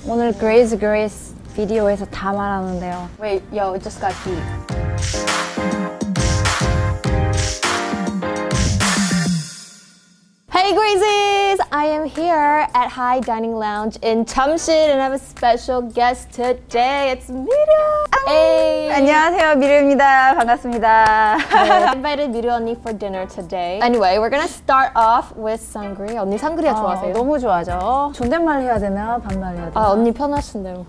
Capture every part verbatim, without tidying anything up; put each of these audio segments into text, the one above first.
오늘 그레이스 그레이스 비디오에서 다 말하는데요. Wait, yo, it just got heat. Hey Grazies! I am here at High Dining Lounge in Jamshid and I have a special guest today. It's Miru! Hey! 안녕하세요, 미르입니다. 반갑습니다. I invited Miru 언니 for dinner today. Anyway, we're gonna start off with sangria. 언니 상그리아 좋아하세요? 어, 너무 좋아하죠. 존댓말 해야 되나? 반말 해야 되나? 아, 언니 편하신 대로.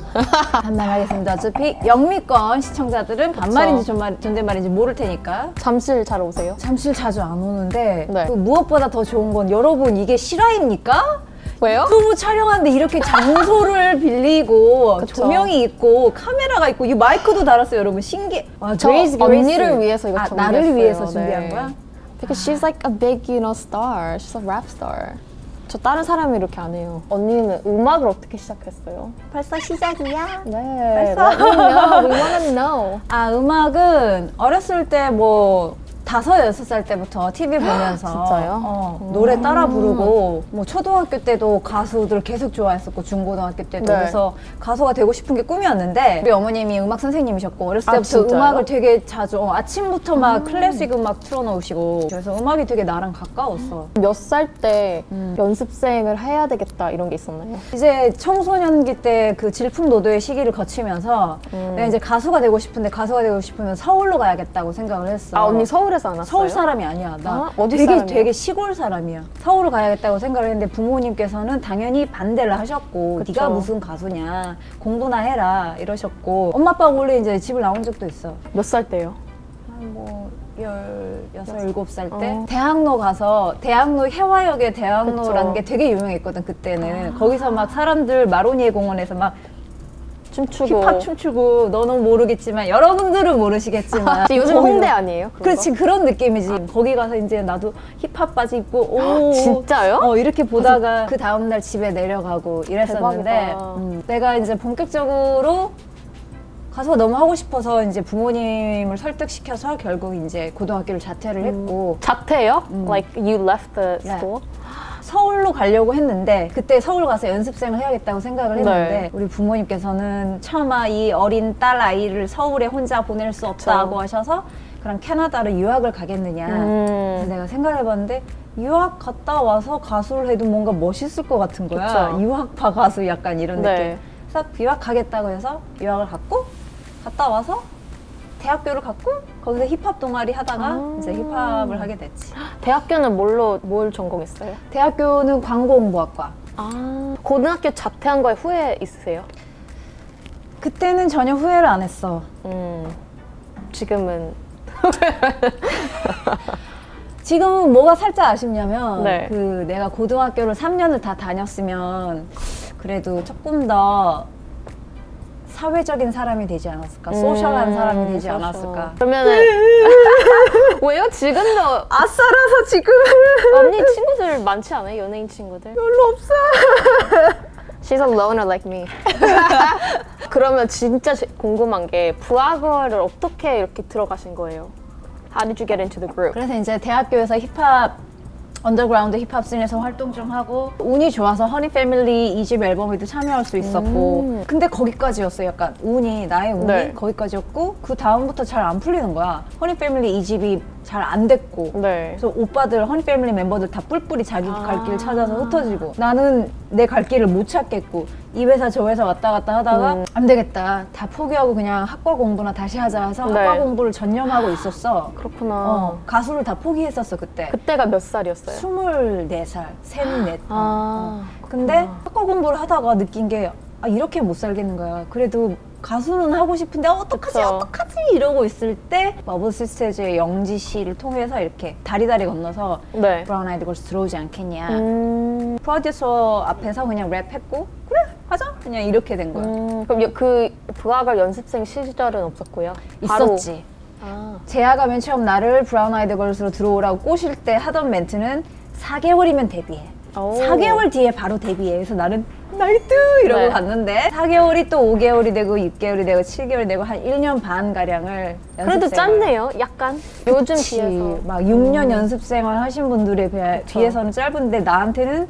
반말 하겠습니다. 어차피 영미권 시청자들은 반말인지 존말, 존댓말인지 모를 테니까. 잠실 잘 오세요? 잠실 자주 안 오는데 네. 그 무엇보다 더 좋은 건 여러분 이게 실화입니까? 왜요? 유튜브 촬영하는데 이렇게 장소를 빌리고 그쵸. 조명이 있고 카메라가 있고 이 마이크도 달았어요, 여러분. 신기해. 와, 저 그레이스, 언니를 그레이스. 위해서 이거 아, 준비했어요. 나를 위해서 준비한 네. 거야? Because she's like a big, you know, star. She's a rap star. 저 다른 사람이 이렇게 안 해요. 언니는 음악을 어떻게 시작했어요? 벌써 시작이야? 네. 벌써? Let me know. We wanna know. 아, 음악은 어렸을 때 뭐 다섯, 여섯 살 때부터 티비 보면서 진짜요? 어, 노래 따라 부르고 뭐 초등학교 때도 가수들 계속 좋아했었고 중고등학교 때도 네. 그래서 가수가 되고 싶은 게 꿈이었는데 우리 어머님이 음악 선생님이셨고 어렸을 아, 때부터 진짜요? 음악을 되게 자주 어, 아침부터 막 클래식 음악 틀어놓으시고 그래서 음악이 되게 나랑 가까웠어. 몇 살 때 음. 연습생을 해야 되겠다 이런 게 있었나요? 이제 청소년기 때 그 질풍노도의 시기를 거치면서 음. 내가 이제 가수가 되고 싶은데 가수가 되고 싶으면 서울로 가야겠다고 생각을 했어. 아, 언니 서울에서 안 왔어요? 서울 사람이 아니야. 나 아, 어디 되게 사람이에요? 되게 시골 사람이야. 서울을 가야겠다고 생각을 했는데 부모님께서는 당연히 반대를 하셨고 그쵸. 네가 무슨 가수냐 공부나 해라 이러셨고 엄마 아빠가 원래 이제 집을 나온 적도 있어. 몇 살 때요? 한뭐 열여섯 일곱 살 때 어. 대학로 가서 대학로 해화역에 대학로라는 그쵸. 게 되게 유명했거든 그때는. 거기서 막 사람들 마로니에 공원에서 막 춤추고. 힙합 춤추고 너는 모르겠지만 여러분들은 모르시겠지만 요즘 거기서- 홍대 아니에요? 그런 그렇지 거? 그런 느낌이지. 거기 가서 이제 나도 힙합 바지 입고 오 진짜요? 어 이렇게 보다가 그 다음 날 집에 내려가고 이랬었는데 대박이다. 음, 내가 이제 본격적으로 가수가 너무 하고 싶어서 이제 부모님을 설득시켜서 결국 이제 고등학교를 자퇴를 했고 자퇴요? Like you left the 네. school? 서울로 가려고 했는데 그때 서울 가서 연습생을 해야겠다고 생각을 했는데 네. 우리 부모님께서는 차마 이 어린 딸 아이를 서울에 혼자 보낼 수 없다고 하셔서 그럼 캐나다로 유학을 가겠느냐. 음. 그래서 내가 생각을 해봤는데 유학 갔다 와서 가수를 해도 뭔가 멋있을 것 같은 거야. 그쵸. 유학파 가수 약간 이런 네. 느낌. 그래서 유학 가겠다고 해서 유학을 갔고 갔다 와서 대학교를 갔고 거기서 힙합 동아리 하다가 아. 이제 힙합을 하게 됐지. 대학교는 뭘로 뭘 전공했어요? 대학교는 광고홍보학과. 아, 고등학교 자퇴한 거에 후회 있으세요? 그때는 전혀 후회를 안 했어. 음, 지금은 지금은 뭐가 살짝 아쉽냐면 네. 그 내가 고등학교를 삼 년을 다 다녔으면 그래도 조금 더 사회적인 사람이 되지 않았을까? 소셜한 사람이 되지 소셜. 않았을까? 그러면은 왜요? 지금도 아싸라서 지금 언니 친구들 많지 않아요? 연예인 친구들? 별로 없어. She's a loner like me. 그러면 진짜 지- 궁금한 게 부하거를 어떻게 이렇게 들어가신 거예요? How did you get into the group? 그래서 이제 대학교에서 힙합 언더그라운드 힙합 씬에서 활동 좀 하고 운이 좋아서 허니 패밀리 이 집 앨범에도 참여할 수 있었고 음. 근데 거기까지였어. 약간 운이 나의 운이 네. 거기까지였고 그 다음부터 잘 안 풀리는 거야. 허니 패밀리 이 집이 잘 안 됐고 네. 그래서 오빠들 허니 패밀리 멤버들 다 뿔뿔이 자기 아. 갈 길 찾아서 흩어지고 나는 내 갈 길을 못 찾겠고 이 회사 저 회사 왔다 갔다 하다가 음. 안 되겠다 다 포기하고 그냥 학과 공부나 다시 하자 해서 네. 학과 공부를 전념하고 있었어. 그렇구나. 어, 가수를 다 포기했었어 그때. 그때가 몇 살이었어요? 스물네 살, 셋넷. 아, 근데 학과 공부를 하다가 느낀 게 아, 이렇게 못 살겠는 거야. 그래도 가수는 하고 싶은데 어, 어떡하지 그쵸. 어떡하지 이러고 있을 때 버블 시스터즈의 영지 씨를 통해서 이렇게 다리다리 건너서 네. 브라운 아이드 걸스 들어오지 않겠냐. 음, 프로듀서 앞에서 그냥 랩했고 그래 하자 그냥 이렇게 된 거야. 음, 그럼 여- 그 부하걸 연습생 시절은 없었고요? 바로- 있었지. 아, 재하가 맨 처음 나를 브라운 아이드 걸스로 들어오라고 꼬실 때 하던 멘트는 사 개월이면 데뷔해. 오. 사 개월 뒤에 바로 데뷔해. 그래서 나는 나이트 이러고 네. 갔는데 사 개월이 또 오 개월이 되고 육 개월이 되고 칠 개월이 되고 한 일 년 반 가량을 그래도 짧네요, 약간. 요즘 비해서. 막 육 년 연습생활 하신 분들에 비해, 그쵸. 비해서는 짧은데 나한테는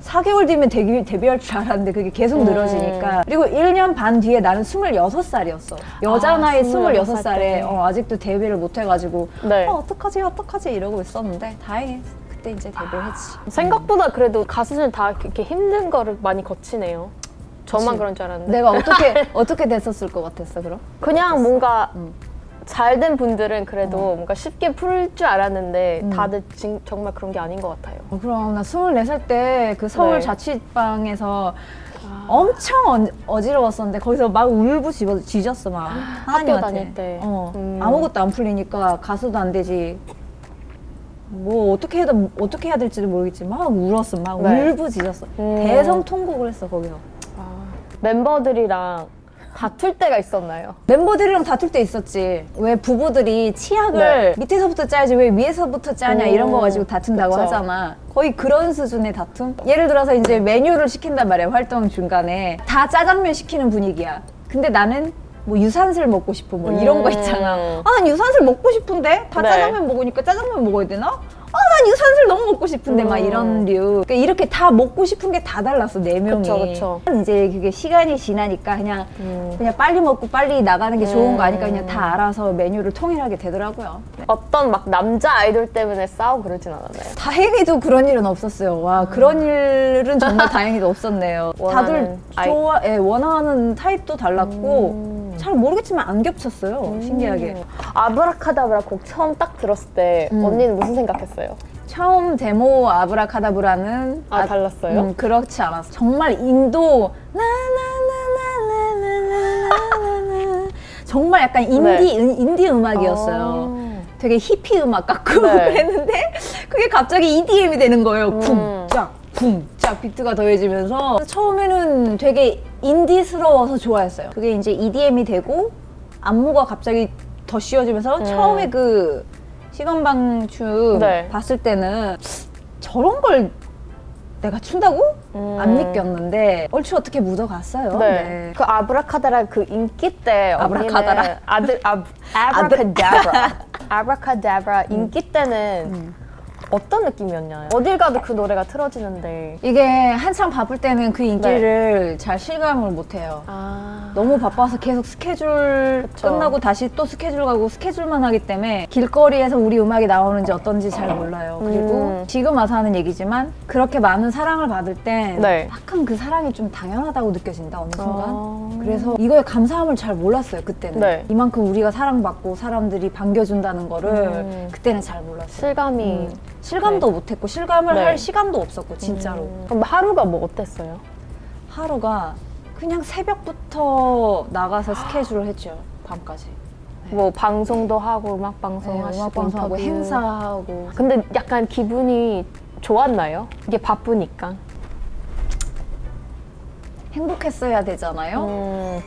사 개월 뒤면 데뷔, 데뷔할 줄 알았는데 그게 계속 늘어지니까. 그리고 일 년 반 뒤에 나는 스물여섯 살이었어. 여자 아, 나이 스물여섯 스물여섯 살에 때. 어, 아직도 데뷔를 못 해가지고 네. 어, 어떡하지 어떡하지 이러고 있었는데 다행히 그때 이제 데뷔를 했지. 생각보다 그래도 가수들 다 이렇게 힘든 거를 많이 거치네요. 저만 그치. 그런 줄 알았는데. 내가 어떻게 어떻게 됐었을 것 같았어 그럼? 그냥 뭔가 음. 잘 된 분들은 그래도 뭔가 쉽게 풀 줄 알았는데 음. 다들 진, 정말 그런 게 아닌 것 같아요. 어, 그럼 나 스물네 살 때 그 서울 네. 자취방에서 엄청 어, 어지러웠었는데 거기서 막 울부짖었어 막 하나님한테. 다닐 때. 어, 음. 아무것도 안 풀리니까 가수도 안 되지. 뭐 어떻게 해도 어떻게 해야 될지도 모르겠지 막 울었어 막 네. 울부짖었어. 음. 대성통곡을 했어 거기서. 멤버들이랑 다툴 때가 있었나요? 멤버들이랑 다툴 때 있었지. 왜 부부들이 치약을 네. 밑에서부터 짜야지 왜 위에서부터 짜냐 음, 이런 거 가지고 다툰다고 그쵸. 하잖아. 거의 그런 수준의 다툼? 예를 들어서 이제 메뉴를 시킨단 말이야, 활동 중간에. 다 짜장면 시키는 분위기야. 근데 나는 뭐 유산슬 먹고 싶어 뭐 이런 거 있잖아. 음. 아, 난 유산슬 먹고 싶은데? 다 네. 짜장면 먹으니까 짜장면 먹어야 되나? 아, 난 유산슬 너무 먹고 싶은데 막 음. 이런 류. 그러니까 이렇게 다 먹고 싶은 게 다 달랐어, 네 명이. 그쵸, 그쵸. 이제 그게 시간이 지나니까 그냥 음. 그냥 빨리 먹고 빨리 나가는 게 좋은 거 아니까 음. 그냥 다 알아서 메뉴를 통일하게 되더라고요. 네. 어떤 막 남자 아이돌 때문에 싸우고 그러진 않았나요? 다행히도 그런 일은 없었어요. 와, 그런 일은 정말 다행히도 없었네요. 다들 원하는 아이- 좋아, 예, 원하는 타입도 달랐고 음. 잘 모르겠지만 안 겹쳤어요. 신기하게. 아브라카다브라 곡 처음 딱 들었을 때 음. 언니는 무슨 생각했어요? 처음 데모 아브라카다브라는 아, 달랐어요? 음, 그렇지 않았어. 정말 인도 나나나나나나나나나 정말 약간 인디 네. 은- 인디 음악이었어요. 아. 되게 히피 음악 같고 네. 그랬는데 그게 갑자기 이디엠이 되는 거예요. 음. 쿵짝 쿵짝 비트가 더해지면서 처음에는 되게 인디스러워서 좋아했어요. 그게 이제 이디엠이 되고 안무가 갑자기 더 씌워지면서 음. 처음에 그 시건방춤 네. 봤을 때는 저런 걸 내가 춘다고? 음. 안 믿겼는데 얼추 어떻게 묻어갔어요. 네. 네. 그 아브라카다라 그 인기 때 아브라카다라. 언니는 아들 아, 아브라카다브라 아브라카다브라 인기 때는 음. 어떤 느낌이었나요? 어딜 가도 그 노래가 틀어지는데 이게 한참 바쁠 때는 그 인기를 잘 실감을 못해요. 아 너무 바빠서 계속 스케줄 그쵸. 끝나고 다시 또 스케줄 가고 스케줄만 하기 때문에 길거리에서 우리 음악이 나오는지 어떤지 잘 몰라요. 그리고 음. 지금 와서 하는 얘기지만 그렇게 많은 사랑을 받을 땐 네. 약간 그 사랑이 좀 당연하다고 느껴진다 어느 순간. 아. 그래서 이거의 감사함을 잘 몰랐어요 그때는. 네. 이만큼 우리가 사랑받고 사람들이 반겨준다는 거를 음. 그때는 잘 몰랐어요. 실감이 음. 실감도 못했고 실감을 네. 할 시간도 없었고 진짜로. 음. 그럼 하루가 뭐 어땠어요? 하루가 그냥 새벽부터 나가서 스케줄을 했죠. 밤까지. 뭐 방송도 하고 음악 방송 네, 하시고 음악 방송하고 인터뷰. 행사하고. 근데 약간 기분이 좋았나요? 이게 바쁘니까. 행복했어야 되잖아요. 음.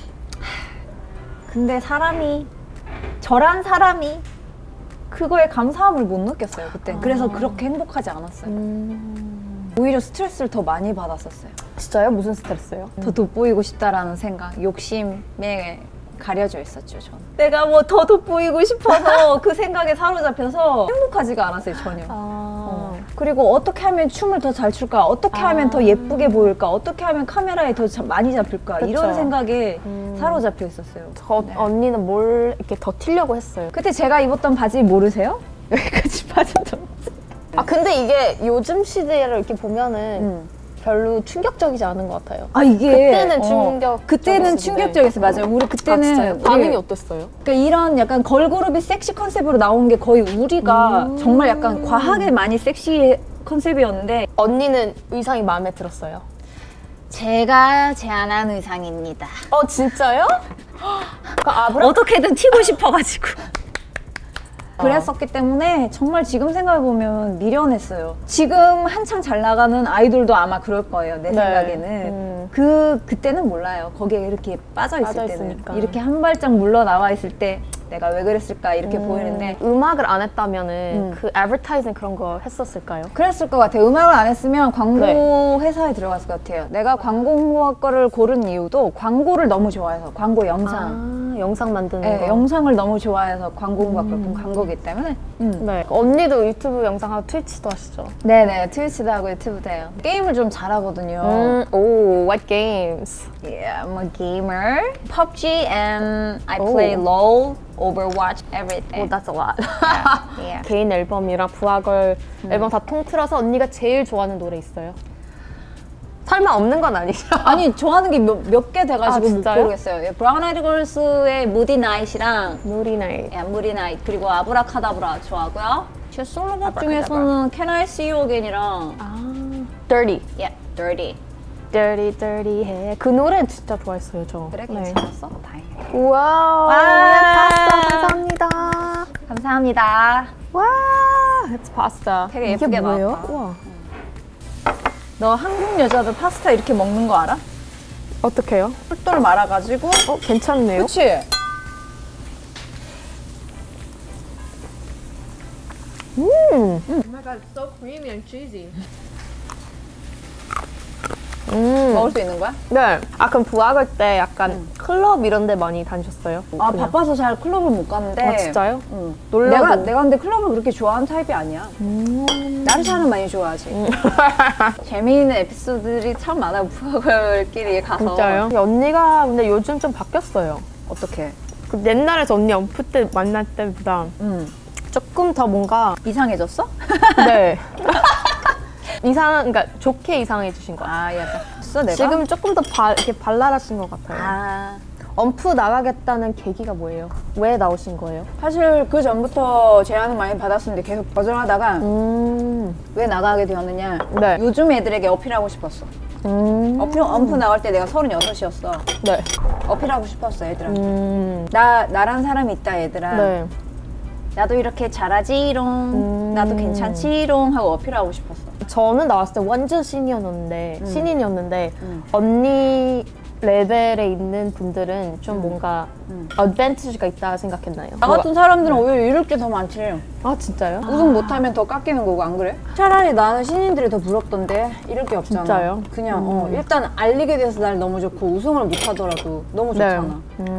근데 사람이 저란 사람이 그거에 감사함을 못 느꼈어요 그때. 그래서 그렇게 행복하지 않았어요. 음. 오히려 스트레스를 더 많이 받았었어요. 진짜요? 무슨 스트레스요? 더 돋보이고 싶다라는 생각, 욕심에 가려져 있었죠, 저는. 내가 뭐 더 돋보이고 싶어서 그 생각에 사로잡혀서 행복하지가 않았어요, 전혀. 아. 그리고 어떻게 하면 춤을 더 잘 출까? 어떻게 아. 하면 더 예쁘게 보일까? 어떻게 하면 카메라에 더 자- 많이 잡힐까? 그쵸. 이런 생각에 음. 사로잡혀 있었어요. 저 네. 언니는 뭘 이렇게 더 튀려고 했어요. 그때 제가 입었던 바지 모르세요? 여기까지 바지 좀. 아 근데 이게 요즘 시대를 이렇게 보면은 음. 별로 충격적이지 않은 것 같아요. 아 이게 그때는 어, 충격. 그때는 충격적이었어, 맞아요. 우리 아, 그때는 진짜요? 우리- 반응이 어땠어요? 그러니까 이런 약간 걸그룹이 섹시 컨셉으로 나온 게 거의 우리가 음. 정말 약간 과하게 많이 섹시 컨셉이었는데 언니는 의상이 마음에 들었어요. 제가 제안한 의상입니다. 어 진짜요? 그 아브라 어떻게든 튀고 싶어가지고. 그랬었기 때문에 정말 지금 생각해보면 미련했어요. 지금 한창 잘 나가는 아이돌도 아마 그럴 거예요, 내 네. 생각에는. 음. 그, 그때는 몰라요. 거기에 이렇게 빠져있을 때는. 빠져있으니까. 이렇게 한 발짝 물러나와 있을 때 내가 왜 그랬을까 이렇게 음. 보이는데 음악을 안 했다면은 음. 그 애버타이징 그런 거 했었을까요? 그랬을 것 같아요. 음악을 안 했으면 광고 네. 회사에 들어갔을 것 같아요. 내가 광고 거를 고른 이유도 광고를 너무 좋아해서 광고 영상. 아 영상 만드는 네, 거. 영상을 너무 좋아해서 광고가 음. 간 거기 때문에. 음. 네. 언니도 유튜브 영상하고 트위치도 하시죠? 네네, 트위치도 하고 유튜브도 해요. 게임을 좀 잘하거든요. 음, 오, what games? Yeah, I'm a gamer. pubg and I Oh. play LOL, Overwatch, everything. Oh, that's a lot. yeah, yeah. 개인 앨범이랑 부하걸 음. 앨범 다 통틀어서 언니가 제일 좋아하는 노래 있어요? 설마 없는 건 아니죠? 아니 좋아하는 게 몇 개 돼가지고 아, 못 진짜요? 고르겠어요. 브라운 아이드 걸스의 Moody Night이랑 무리나이. 야, Moody Night 그리고 아브라카다브라 좋아하고요. 제 솔로곡 아브라카다브라. 중에서는 Can I See You Again이랑 아, Dirty. Yeah, Dirty. Dirty, dirty 해. 그 노래 진짜 좋아했어요, 저. 그래 네. 괜찮았어? 다행이다. 우와, 와. 파스타 감사합니다. 감사합니다. 와, it's pasta. 되게 이게 예쁘게 뭐예요? 나왔다. 우와. 너 한국 여자들 파스타 이렇게 먹는 거 알아? 어떡해요? 똘똘 말아가지고 어, 괜찮네요. 그치? 음. Oh my god, it's so creamy and cheesy. 음. 먹을 수 있는 거야? 네. 아, 그럼 부학을 때 약간 클럽 이런 데 많이 다니셨어요? 아 그냥. 바빠서 잘 클럽을 못 갔는데 아, 진짜요? 응. 놀라고. 내가, 내가 근데 클럽을 그렇게 좋아하는 타입이 아니야. 음. 나르샤는 많이 좋아하지. 재미있는 에피소드들이 참 많아. 부하걸끼리 가서. 진짜요? 언니가 근데 요즘 좀 바뀌었어요. 어떻게? 그 옛날에 저 언니 엄프 때 만날 때보다 응. 조금 더 뭔가 이상해졌어? 네. 이상, 그러니까 좋게 이상해지신 것 같아요. 아 약간 했어 내가? 지금 조금 더 발, 이렇게 발랄하신 것 같아요. 아 엄프 나가겠다는 계기가 뭐예요? 왜 나오신 거예요? 사실 그 전부터 제안을 많이 받았었는데 계속 거절하다가 음. 왜 나가게 되었느냐? 네. 요즘 애들에게 어필하고 싶었어. 음. 어필, 엄프 나갈 때 내가 서른여섯이었어. 네. 어필하고 싶었어 애들한테. 음. 나 나란 사람이 있다 얘들아. 네. 나도 이렇게 잘하지롱. 음. 나도 괜찮지롱 하고 어필하고 싶었어. 저는 나왔을 때 완전 신이었는데, 음. 신인이었는데, 음. 언니 레벨에 있는 분들은 좀 뭔가 음. 어드밴티지가 있다 생각했나요? 나 같은 사람들은 오히려 잃을 게 더 많지. 아, 진짜요? 우승 못하면 더 깎이는 거고 안 그래? 차라리 나는 신인들이 더 부럽던데 잃을 게 없잖아. 진짜요? 그냥 음. 어, 일단 알리게 돼서 날 너무 좋고 우승을 못하더라도 너무 좋잖아.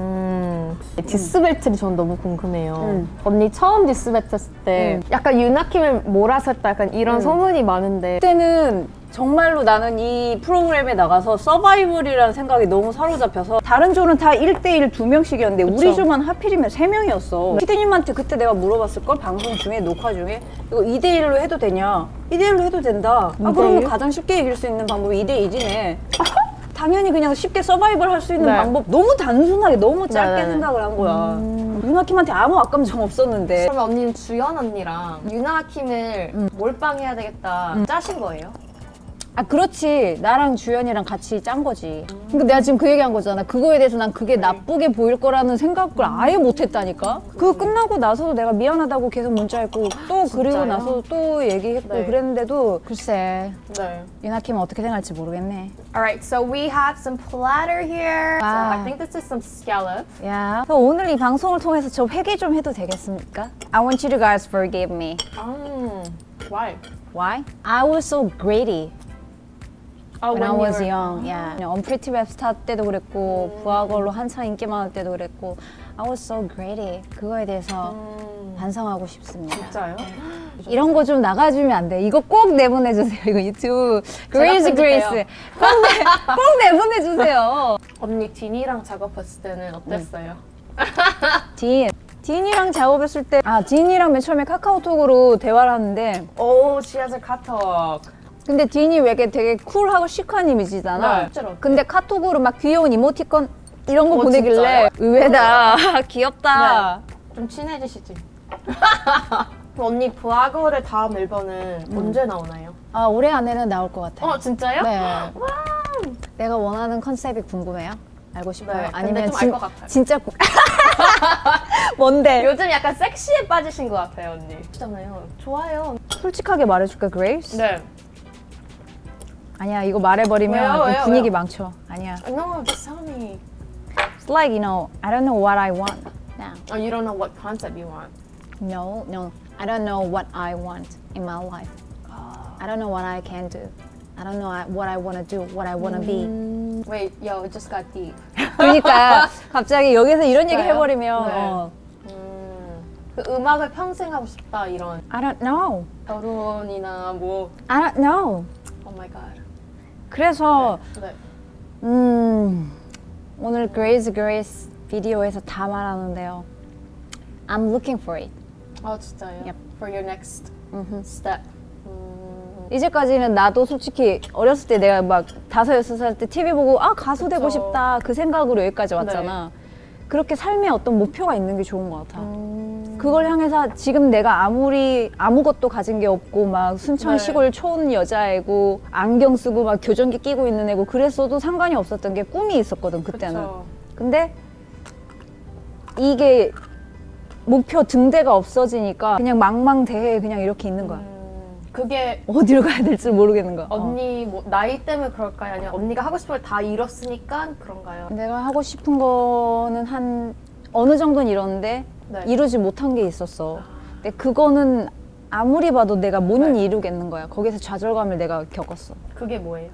음. 디스벨트를 전 너무 궁금해요. 음. 언니 처음 디스벨트 했을 때 음. 약간 유나킴을 몰아섰다 약간 이런 음. 소문이 많은데 그때는 정말로 나는 이 프로그램에 나가서 서바이벌이라는 생각이 너무 사로잡혀서 다른 조는 다 일 대 일 두 명씩이었는데 우리 그쵸. 조만 하필이면 세 명이었어. 피디님한테 그때 내가 물어봤을걸? 방송 중에 녹화 중에 이거 이 대 일로 해도 되냐? 이 대 일로 해도 된다. 아 이 대 그러면 일? 가장 쉽게 이길 수 있는 방법이 이 대 이지네. 당연히 그냥 쉽게 서바이벌 할 수 있는 네. 방법 너무 단순하게 너무 짧게 네네네. 생각을 한 거야. 음. 윤아킴한테 아무 악감정 없었는데 그러면 언니는 주연 언니랑 유나킴을 음. 몰빵해야 되겠다 짜신 거예요? 아 그렇지 나랑 주연이랑 같이 짠 거지. 그러니까 내가 지금 그 얘기한 거잖아. 그거에 대해서 난 그게 나쁘게 보일 거라는 생각을 아예 못했다니까. 그거 끝나고 나서도 내가 미안하다고 계속 문자했고 또 그리고 진짜요? 나서 또 얘기했고 네. 그랬는데도 글쎄 네. 유나킴은 어떻게 생각할지 모르겠네. Alright, so we have some platter here. So Wow. I think this is some scallops. 야, 그럼 오늘 이 방송을 통해서 저 회개 좀 해도 되겠습니까? I want you to guys forgive me. 음, why? Why? I was so greedy. Oh, When I you was were- young, yeah. 언프리티 웹스타 때도 그랬고 부하걸로 한창 인기 많을 때도 그랬고 I was so greedy. 그거에 대해서 음, 반성하고 싶습니다. 진짜요? 이런 거 좀 나가주면 안 돼. 이거 꼭 내보내주세요. 이거 유튜브 그레이스 편집해요. 그레이스 꼭, 내, 꼭 내보내주세요. 언니 디니랑 작업했을 때는 어땠어요? 딘 딘이랑 작업했을 때 아 딘이랑 맨 처음에 카카오톡으로 대화를 하는데 오, she has a 카톡. 근데 딘이 왜 이렇게 되게 쿨하고 시크한 이미지잖아. 네, 실제로. 근데 카톡으로 막 귀여운 이모티콘 이런 거 어, 보내길래 진짜요? 의외다. 귀엽다. 좀 친해지시지? 그럼 언니 부하거를 다음 앨범은 언제 나오나요? 아 올해 안에는 나올 것 같아요. 어, 진짜요? 네. 와. 내가 원하는 컨셉이 궁금해요? 알고 싶어요? 네, 근데 아니면 좀 알 것 같아요. 진짜 구- 뭔데? 요즘 약간 섹시에 빠지신 것 같아요, 언니. 그렇잖아요. 좋아요. 솔직하게 말해줄까, 그레이스? 네. 아니야, 이거 말해버리면 왜요? 왜요? 분위기 왜요? 망쳐. 아니야. No, just tell me. It's like, you know, I don't know what I want now. Oh, you don't know what concept you want. No, no. I don't know what I want in my life. I don't know what I can do. I don't know what I want to do, what I want to be. Wait, yo, it just got deep. 그러니까 갑자기 여기서 이런 얘기 진짜요? 해버리면 네. 어, 음, 그 음악을 평생 하고 싶다 이런 I don't know. 결혼이나 뭐 I don't know. Oh my god. 그래서 네. 음, 오늘 Grace Grace 비디오에서 다 말하는데요. I'm looking for it. 아 진짜요? Yep. For your next step. 음, 이제까지는 나도 솔직히 어렸을 때 내가 막 다섯 여섯 살 때 티비 보고 아 가수 되고 그쵸. 싶다 그 생각으로 여기까지 왔잖아. 그렇게 삶에 어떤 목표가 있는 게 좋은 것 같아. 음, 그걸 향해서 지금 내가 아무리 아무것도 가진 게 없고 막 순천 네. 시골 촌 여자애고 안경 쓰고 막 교정기 끼고 있는 애고 그랬어도 상관이 없었던 게 꿈이 있었거든 그때는. 그쵸. 근데 이게 목표 등대가 없어지니까 그냥 망망대해에 그냥 이렇게 있는 거야. 음, 그게 어디로 가야 될지 모르겠는 거야. 어. 언니 뭐 나이 때문에 그럴까요? 아니면 언니가 하고 싶은 걸 다 이뤘으니까 그런가요? 내가 하고 싶은 거는 한 어느 정도는 이뤘는데 네. 이루지 못한 게 있었어. 근데 그거는 아무리 봐도 내가 못 네. 이루겠는 거야. 거기서 좌절감을 내가 겪었어. 그게 뭐예요?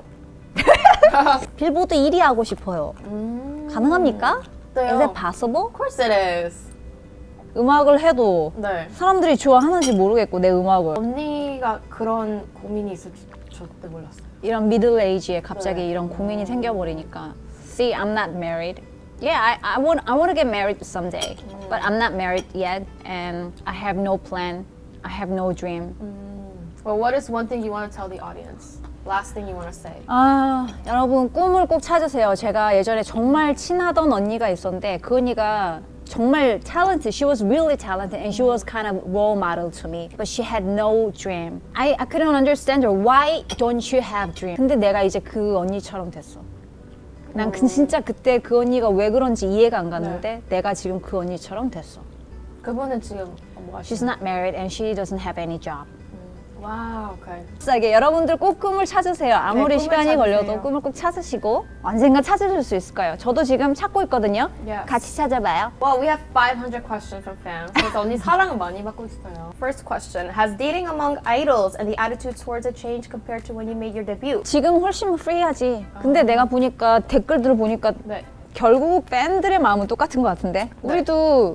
빌보드 일 위 하고 싶어요. 음, 가능합니까? 네요. Is it possible? Of course it is. 음악을 해도 네. 사람들이 좋아하는지 모르겠고 내 음악을 언니가 그런 고민이 있을 줄 절대 몰랐어요. 이런 미들 에이지에 갑자기 네. 이런 고민이 생겨버리니까 See, I'm not married. Yeah, I, I want I want to get married someday, but I'm not married yet, and I have no plan. I have no dream. Well, what is one thing you want to tell the audience? Last thing you want to say? 아, 여러분 꿈을 꼭 찾으세요. 제가 예전에 정말 친하던 언니가 있었는데 그 언니가 정말 talented. She was really talented and she was kind of role model to me. But she had no dream. I, I couldn't understand her. Why don't you have dream? 근데 내가 이제 그 언니처럼 됐어. 난 그, 진짜 그때 그 언니가 왜 그런지 이해가 안 갔는데 내가 지금 그 언니처럼 됐어. 그분은 지금 뭐 She's 하시나요? not married and she doesn't have any job. 와우, 오케이. 비싸게 여러분들 꼭 꿈을 찾으세요. 아무리 꿈을 시간이 찾으세요. 걸려도 꿈을 꼭 찾으시고 언젠가 찾으실 수 있을 거예요. 저도 지금 찾고 있거든요. Yes. 같이 찾아봐요. Well, we have five hundred questions from fans. 그래서 언니 사랑을 많이 받고 있어요. First question: Has dating among idols and the attitude towards it changed compared to when you made your debut? 지금 훨씬 프리하지. 근데 내가 보니까 댓글들을 보니까 네. 결국 팬들의 마음은 똑같은 것 같은데 우리도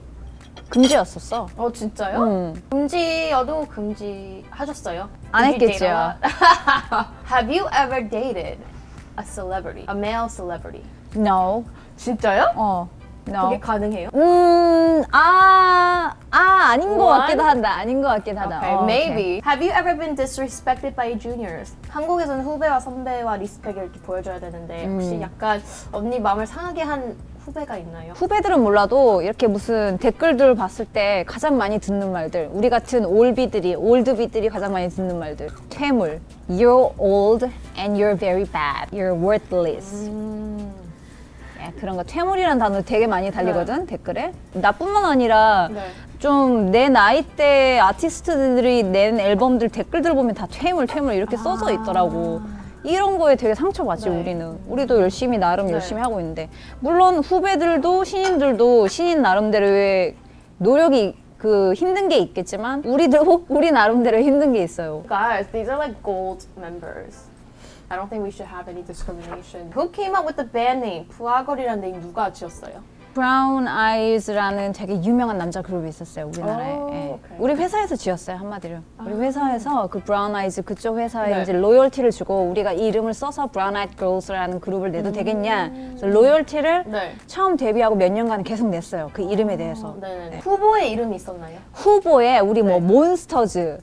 금지였었어. 어 진짜요? 음. 금지여도 금지하셨어요? 안 Did you 했겠죠. date a lot? Have you ever dated a celebrity, a male celebrity? No. 진짜요? 어. No. 그게 가능해요? 음, 아, 아, 아닌 것 One? 같기도 하다. 아닌 것 같기도 하다. Okay, 어, maybe. Have you ever been disrespected by juniors? 한국에서는 후배와 선배와 리스펙을 이렇게 보여줘야 되는데 혹시 약간 언니 마음을 상하게 한 후배가 있나요? 후배들은 몰라도 이렇게 무슨 댓글들 봤을 때 가장 많이 듣는 말들 우리 같은 올비들이 올드비들이 가장 많이 듣는 말들 퇴물 You're old and you're very bad You're worthless 음, 예, 그런 거 퇴물이라는 단어 되게 많이 달리거든 댓글에 나뿐만 아니라 네. 좀 내 나이대 아티스트들이 낸 앨범들 댓글들 보면 다 퇴물 퇴물 이렇게 써져 있더라고 이런 거에 되게 상처받지 네. 우리는 우리도 열심히 나름 네. 열심히 하고 있는데 물론 후배들도 신인들도 신인 나름대로의 노력이 그 힘든 게 있겠지만 우리도 우리 나름대로 힘든 게 있어요. Guys, these are like gold members. I don't think we should have any discrimination. Who came up with the band name? 부하걸이라는 네임 누가 지었어요? Brown Eyes라는 되게 유명한 남자 그룹이 있었어요 우리나라에. 오, 예. 오케이. 우리 회사에서 지었어요 한마디로. 우리 회사에서 그 Brown Eyes 그쪽 회사에 네. 이제 로열티를 주고 우리가 이 이름을 써서 Brown Eyed Girls라는 그룹을 내도 되겠냐. 그래서 로열티를 네. 처음 데뷔하고 몇 년간 계속 냈어요 그 이름에 대해서. 네네. 후보의 이름이 있었나요? 후보에 우리 뭐 네. 몬스터즈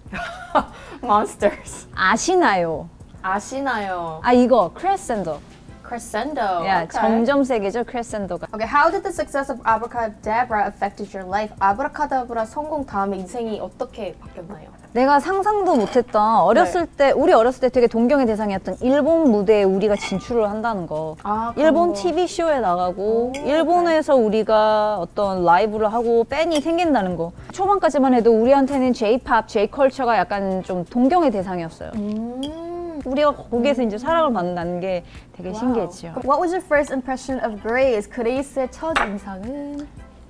Monsters. 아시나요? 아시나요? 아 이거 크레센도. Crescendo. 야 Okay. 점점 세계죠 크레센도가. Okay, how did the success of Abracadabra affected your life? 아브라카다브라 성공 다음에 인생이 어떻게 바뀌었나요? 내가 상상도 못했던 어렸을 때 우리 어렸을 때 되게 동경의 대상이었던 일본 무대에 우리가 진출을 한다는 거. 아, 그런 일본 거. 티비 쇼에 나가고 일본에서 우리가 어떤 라이브를 하고 팬이 생긴다는 거. 초반까지만 해도 우리한테는 J-팝, J-컬처가 약간 좀 동경의 대상이었어요. 음. 우리가 거기에서 이제 사랑을 받는다는 게 되게 와우. 신기했죠. What was your first impression of Grace? 그레이스의 첫 인상은?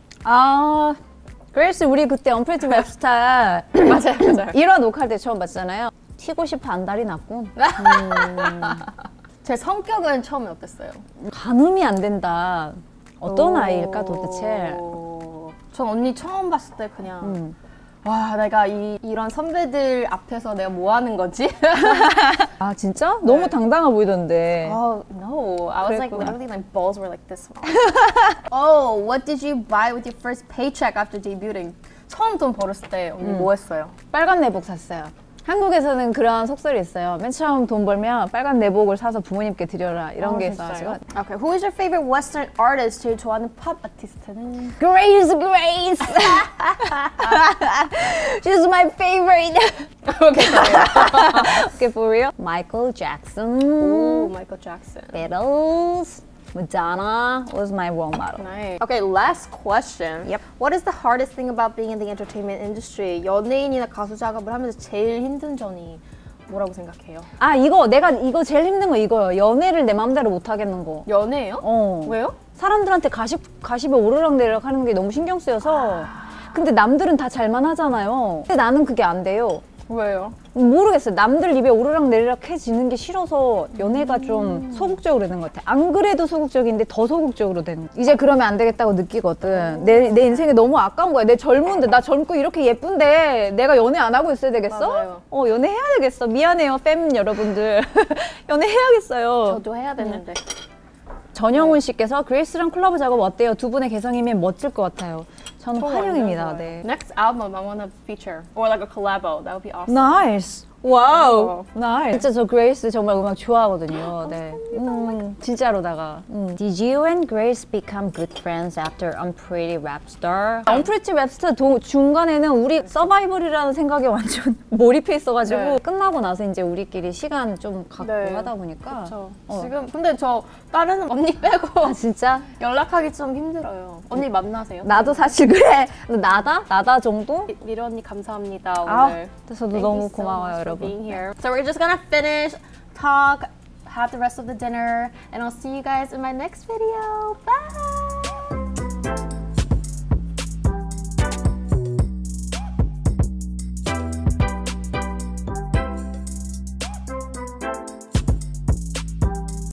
아, 그레이스 우리 그때 언프리티 웹스타 맞아요, 맞아요. 일 화 녹화할 때 처음 봤잖아요. 튀고 싶어 안달이 났군. 음, 제 성격은 처음에 어땠어요? 가늠이 안 된다. 어떤 아이일까 도대체? 전 언니 처음 봤을 때 그냥 음. 와 내가 이, 이런 선배들 앞에서 내가 뭐 하는 거지? 아 진짜? 너무 당당해 보이던데. Oh no, I was like, 그랬구나. I think my balls were like this long. Oh, what did you buy with your first paycheck after debuting? 처음 돈 벌었을 때 언니 뭐 했어요? 빨간 내복 샀어요. 한국에서는 그런 속설이 있어요. 맨 처음 돈 벌면 빨간 내복을 사서 부모님께 드려라 이런 게 있어가지고. Okay, who is your favorite Western artist? 제일 좋아하는 팝 아티스트는? Grace, Grace. She's my favorite. Okay, Okay, for real. Michael Jackson, Ooh, Michael Jackson. Beatles, Madonna was my role model. Nice. Okay, last question. Yep. What is the hardest thing about being in the entertainment industry? 연예인이나 가수 작업을 하면서 제일 힘든 점이 뭐라고 생각해요? 아 이거 내가 이거 제일 힘든 거 이거요. 연애를 내 맘대로 못 하겠는 거. 연애요? 어. 왜요? 사람들한테 가십 가십에 오르락내리락 하는 게 너무 신경 쓰여서. 근데 남들은 다 잘만 하잖아요. 근데 나는 그게 안 돼요. 왜요? 모르겠어요. 남들 입에 오르락내리락 해지는 게 싫어서 연애가 좀 소극적으로 되는 것 같아. 안 그래도 소극적인데 더 소극적으로 되는 거야. 이제 그러면 안 되겠다고 느끼거든. 내, 내 인생이 너무 아까운 거야. 내 젊은데 나 젊고 이렇게 예쁜데 내가 연애 안 하고 있어야 되겠어? 맞아요. 어 연애해야 되겠어. 미안해요 팬 여러분들. 연애해야겠어요. 저도 해야 되는데. 전영훈 씨께서 그레이스랑 콜라보 작업 어때요? 두 분의 개성이면 멋질 것 같아요. 저는 저 활용입니다. 완전 네. 좋아요. Next album, I want to feature or like a collabo. That would be awesome. 나이스. 와우. 어. 나이스. 진짜 저 그레이스 정말 음악 좋아하거든요. 네. 음, 진짜로다가. 음. Did you and Grace become good friends after Unpretty Rap Star? Unpretty Rap Star 도, 중간에는 우리 서바이벌이라는 생각에 완전 몰입해 있어가지고 네. 끝나고 나서 이제 우리끼리 시간 좀 갖고 네. 하다 보니까. 저 어. 지금 근데 저 다른 언니 빼고 아 진짜? 연락하기 좀 힘들어요. 언니 만나세요? 나도 사실 그래. 나다? 나다 정도? 미- 미래 언니 감사합니다 아, 오늘. 저도 Thank 너무 you so 고마워요, much for 여러분. being here. So we're just gonna finish, talk, have the rest of the dinner, and I'll see you guys in my next video. Bye.